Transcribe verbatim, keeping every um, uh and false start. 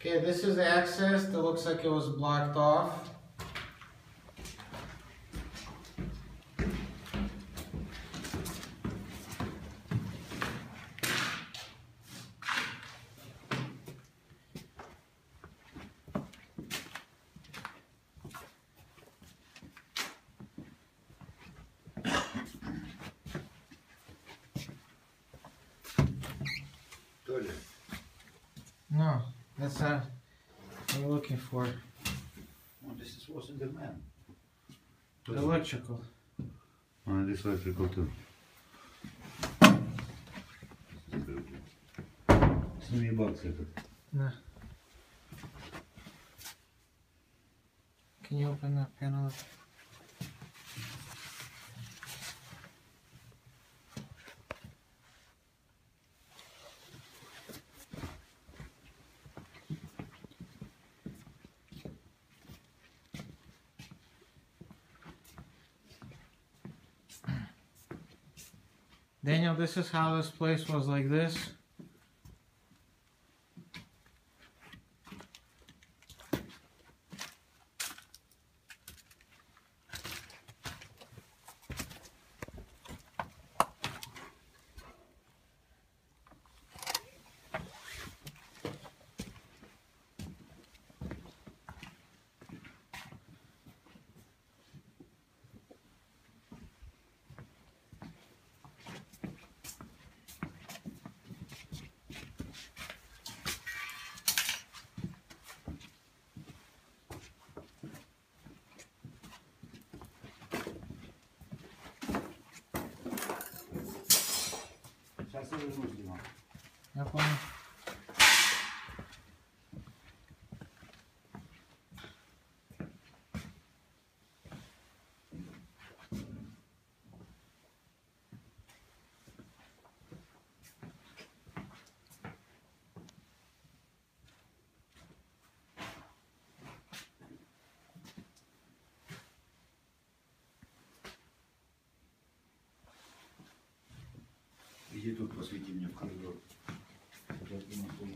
Okay, this is access that looks like it was blocked off. Toilet. No, that's not what we're looking for. Oh, this is wasn't the man. Electrical. Oh, this electrical too. Сними бакс этот. No. Can you open that panel up? Daniel, this is how this place was like this. Сейчас я вернусь, Дима. Я понял. Иди тут, посвети мне в коридор. Я